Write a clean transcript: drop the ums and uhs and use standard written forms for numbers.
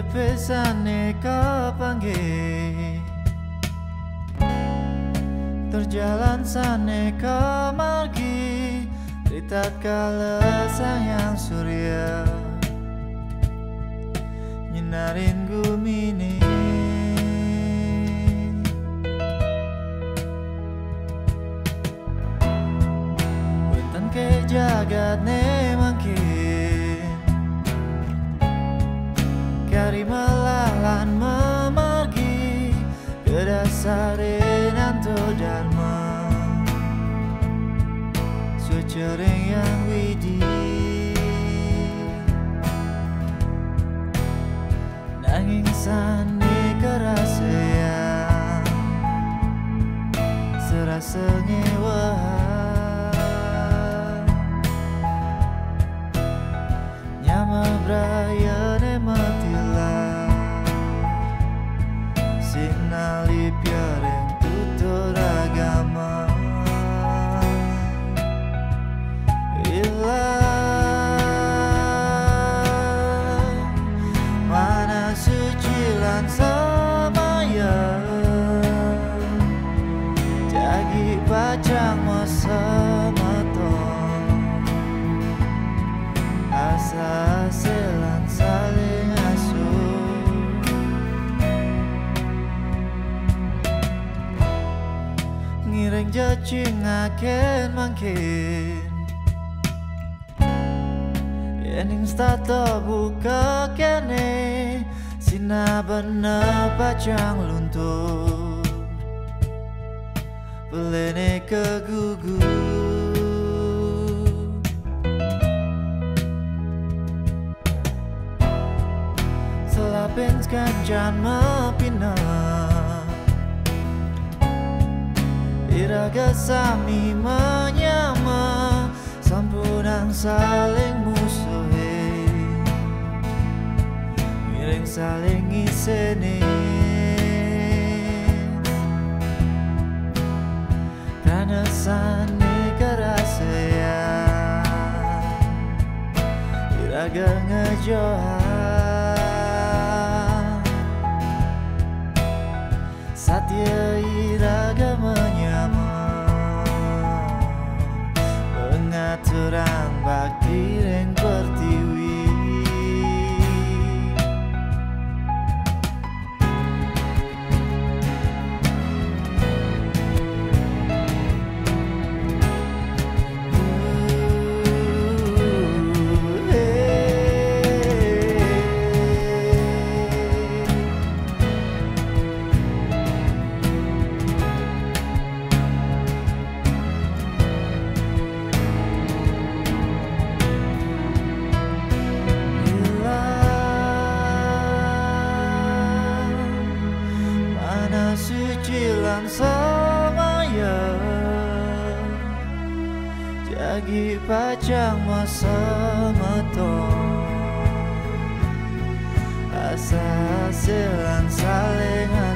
pesane kepanggih terjalan sane kemargi ritat kala sayang surya nyinarin gumine wonten ke jagat ne mangkin kari melalan memargi kedasarin anto dharma sucereng yang widi nanging sane kerasean serasa ngewahan nyama brayane matilah sinali piareng tutur agama ilang mana suci lan samaya jagi pacang masa maton asa selan saling asuh ngireng jacing aken mangkin yening stato buka kene sina bener pacang luntur pelene kegugur selapin kancan mepina iraga sami menyama sampunan saling musuhi miring saling iseni karena sane kerasean iraga ngejohan satya iraga menyama pengaturan bakti reng pertiwi suci lan samaya jagi pacang masa maton asa selan saling